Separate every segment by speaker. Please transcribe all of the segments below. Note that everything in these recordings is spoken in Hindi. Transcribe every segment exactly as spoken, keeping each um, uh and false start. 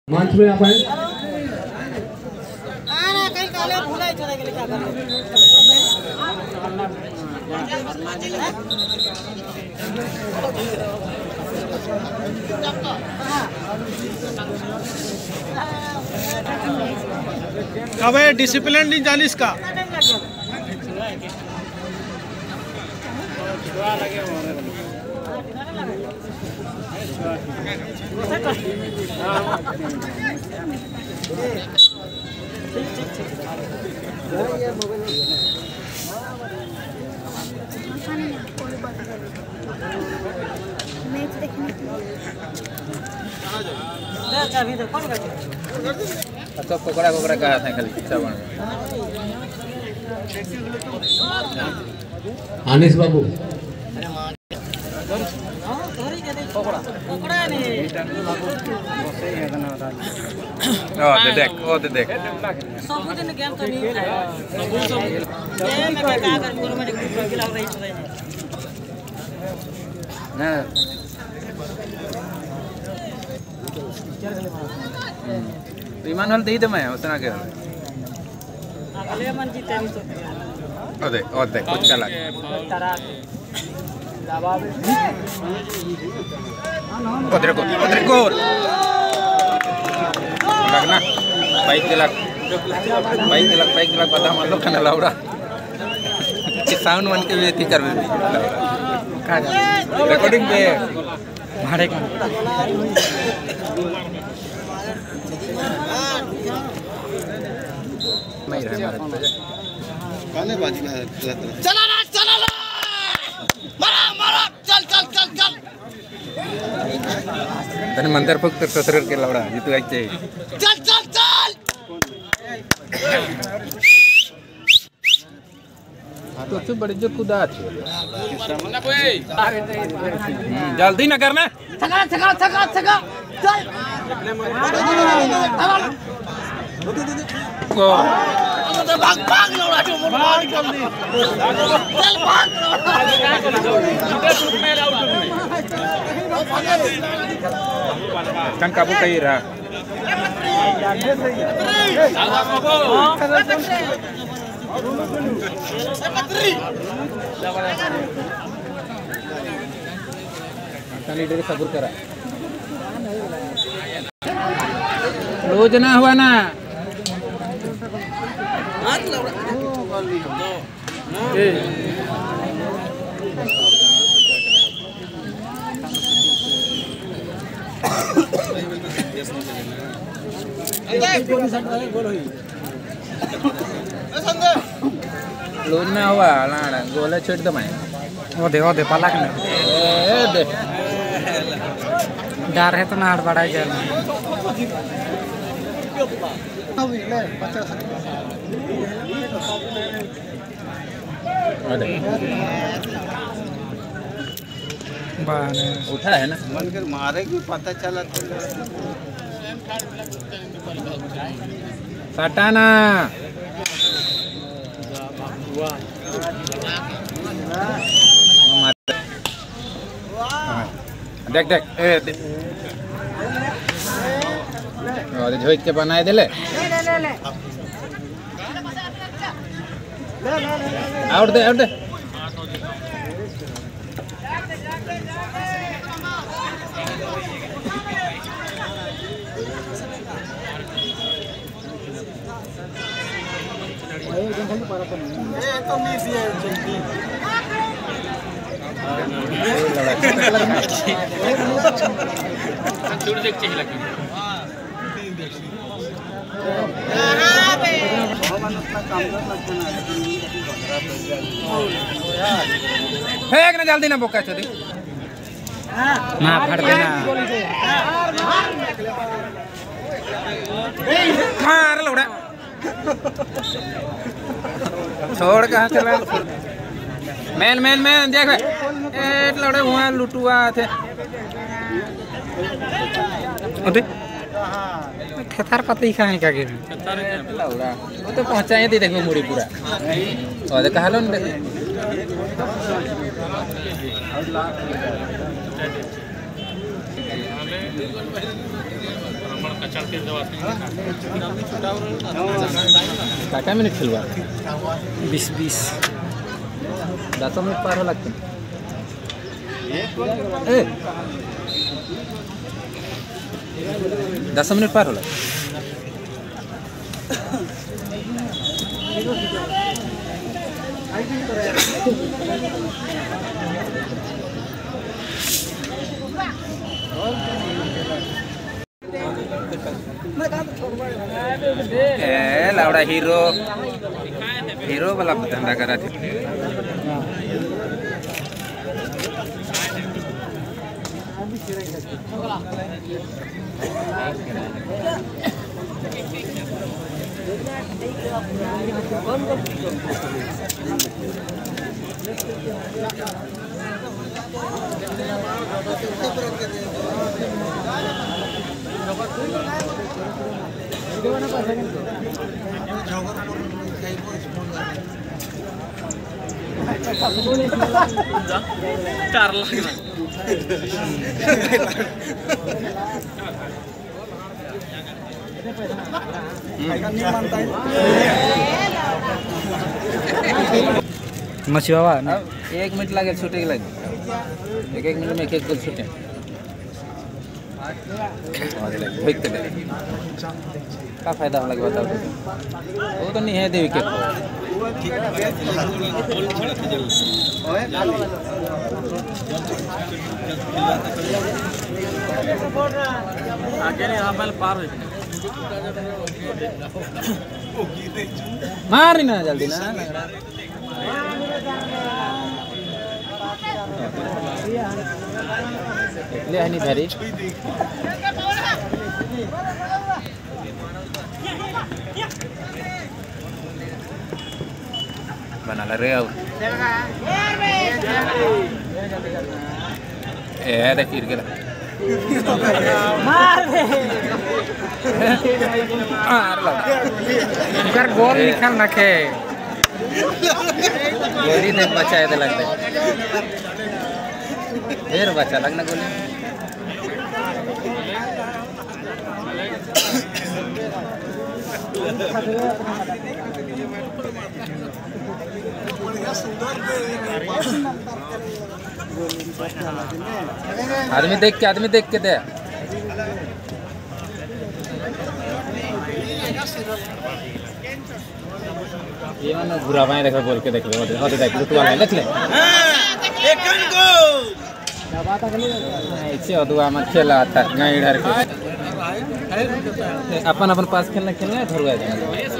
Speaker 1: मंच में आप आए।
Speaker 2: कब है डिसिप्लिन नहीं जानी इसका
Speaker 3: तो कोकड़ा कोकड़ा का है खाली चावल
Speaker 1: आनिस बाबू
Speaker 3: ओ दे देख ओ दे देख
Speaker 4: सब दिन गेम तो नहीं है गेम में का कर गवर्नमेंट की लग रही है
Speaker 3: ना विमान हल दे दे मैं उसना के
Speaker 4: अगले मन जीते नहीं तो
Speaker 3: ओ दे ओ दे कुछ का लग
Speaker 4: तारा
Speaker 3: उधर को उधर को लगना बाइक के लग बाइक के लग बाइक के लग बता मान लो खाना लाउड़ा कि साउंड वन के भी टीचर में रिकॉर्डिंग पे भाड़े का नहीं रहा हमारे
Speaker 5: काले बाजी में
Speaker 2: चला ना चला ना मारा मारा चल चल चल चल
Speaker 3: तने मंदिर फक्त ससुर के लाउड़ा जीतू आई चाहिए
Speaker 2: चल चल चल
Speaker 3: तो तू बड़ी जो कुदा अच्छी जल्दी ना करना
Speaker 2: थका थका थका थका चल
Speaker 3: को
Speaker 2: भाग भाग लौड़ा जो मोर भाग जल्दी चल भाग
Speaker 3: kan kabu kaira kali dari sabur kara योजना हुआ ना योजना हुआ लाना गोले छोड़ दो मैं
Speaker 6: वो दे वो दे पलक में
Speaker 3: ए दे
Speaker 6: डर है तो ना हट बढ़ाई जाए
Speaker 3: उठा है ना
Speaker 5: मनकर मारे की पता चला तो
Speaker 3: सटाना देख देख ए और झोइक के बनाए देले आउट दे आउट दे फेंक ना जल्दी ना बोका चोदी
Speaker 6: ना फट देना
Speaker 3: मार लौड़ा छोड़ कहाँ चला मैन मैन मैन देख ए लौड़े हुआ लुटुआ थे
Speaker 6: अरे खेतार पता ही कहाँ है क्या गिर
Speaker 3: लौड़ा वो तो पहुँचाए थी देखो मुड़ी पूरा और कहा लो ना काय मिनिट खेलवा
Speaker 6: बीस बीस
Speaker 3: दस मिनिट पार हो लगते दस मिनिट पार हो लगते ए लावड़ा हीरो हीरो वाला धंधा करा थे
Speaker 6: चार लाख ना मछली बाबा
Speaker 3: एक मिनट लगे छूटे लगे एक एक मिनट में एक एक गोल छूटे क्या फायदा हम लगे बताओ वो तो नहीं है देवी के
Speaker 6: आगे नहीं हम पार हो
Speaker 3: मारी ना जल्दी ना ले हनी धरी बना ले रे अब ए देख गिर गया
Speaker 6: मार दे
Speaker 3: मार ला
Speaker 6: कर गोल निकाल रखे
Speaker 3: गोली देख बचाए दे लगते फिर बचा लगना गोली आदमी देख के आदमी देख के दे ये ना घुरा पाए देखो बोल के देख ले और देख ले तू वाला देख ले
Speaker 2: एकन को
Speaker 3: ऐसे अदुआ मत खेला था गाय इधर के अपन अपन पास खेलना खेलना धरवा दे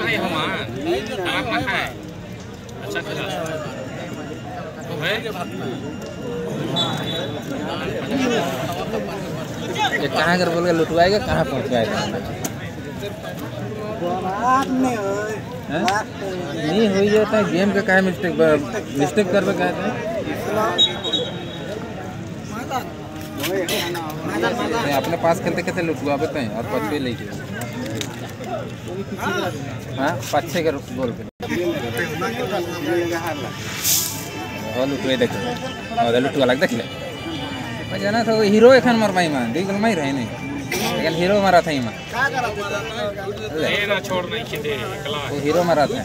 Speaker 3: ये कहाँ कर बोल के लुटवाएगा कहाँ पहुँचवाएगा नहीं हो जाता है गेम का क्या मिस्टेक मिस्टेक कर पे कहते हैं नहीं अपने पास खेलते कैसे लुटवा पाते हैं और पछे लेके हाँ पछे कर बोल के और लुटवे देख और लुटवा लग देख ले जाना था वो हीरो एखन मर पाई मां देख माई रहे नहीं लेकिन हीरो मारा था इमा
Speaker 6: छोड़ नहीं खेते
Speaker 3: वो हीरो मारा था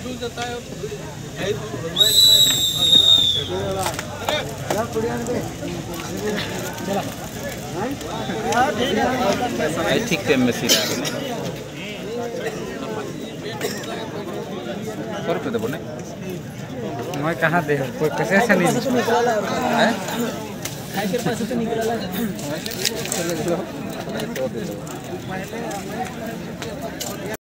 Speaker 3: ठीक टाइम में सीधा सौ रुपये तो बोले
Speaker 6: मैं कहाँ दे कोई कैसे से नहीं
Speaker 3: है